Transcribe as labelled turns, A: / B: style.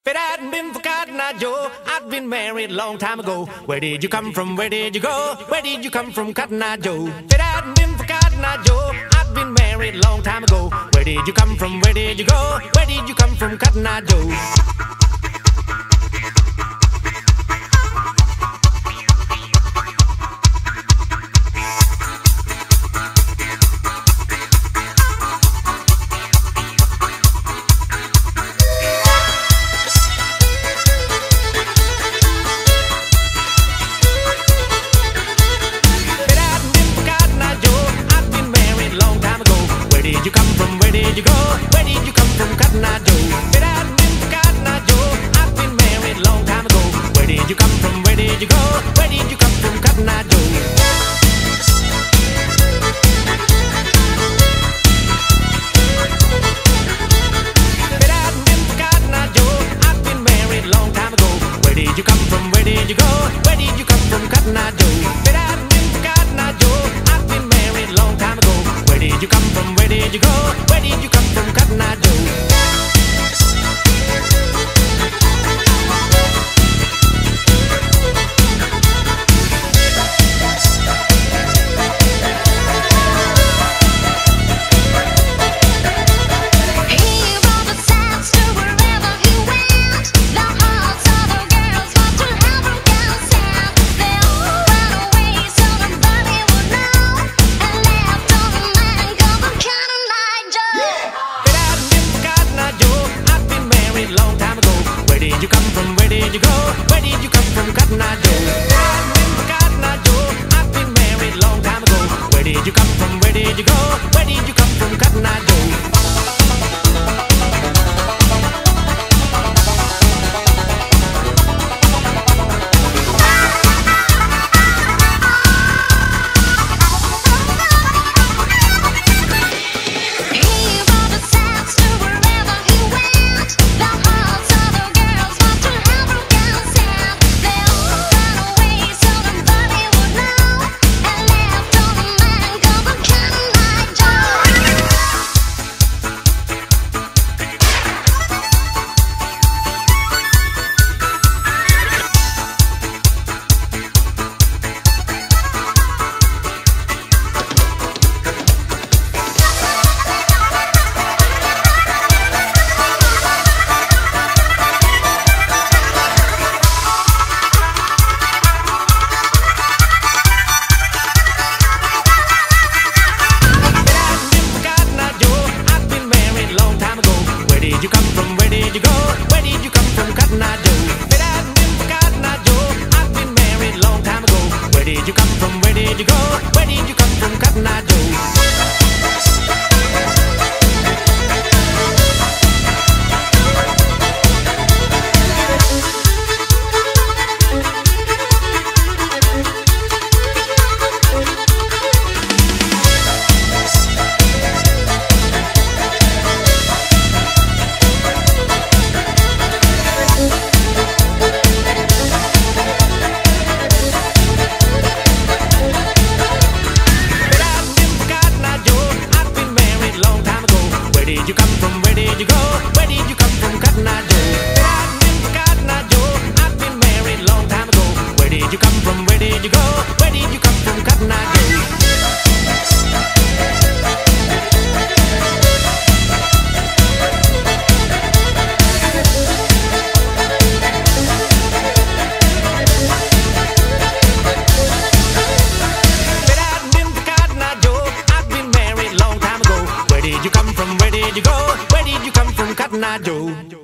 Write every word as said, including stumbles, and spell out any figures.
A: If it hadn't been for Cotton Eye Joe, I'd been married a long time ago. Where did you come from? Where did you go? Where did you come from, Cotton Eye Joe? If it hadn't been for Cotton Eye Joe, I'd been married a long time ago. Where did you come from? Where did you go? Where did you come from, Cotton Eye Joe? Where did you come from? Where did you go? Where did you come from, Cotton Eye Joe? If it hadn't been for Cotton Eye Joe, I'd been married a long time ago. Where did you come from? Where did you go? Where did you come from, Cotton Eye Joe? If it hadn't been for Cotton Eye Joe, I'd been married a long time ago. Where did you come from? Where did you go? Where did you come from, Cotton Eye Joe? If it hadn't been for Cotton Eye Joe, I'd been married a long time ago. Where did you come from? Where did you go? Where did you come from, Cotton Eye Joe? Long time ago, where did you come from? Where did you go? Where did you come from, Cotton Eye Joe? I've been for Cotton Eye Joe. I've been married long time ago. Where did you come from? Where did you go? Where did you come from, Cotton Eye Joe? Where did you come from? Where did you go? Where did you come from, Cotton Eye Joe? If it hadn't been for Cotton Eye Joe, I've been married a long time ago. Where did you come from? Where did you go? Where did you come from, Cotton Eye Joe? Where did you come from? Where did you go? Where did you come from, Cotton Eye Joe? If it hadn't been for Cotton Eye Joe, I'd been married a long time ago. Where did you come from? Where did you go? Where did you come from, Cotton Eye Joe? Where did you come from? Where did you go? Where did you come from, Cotton Eye Joe?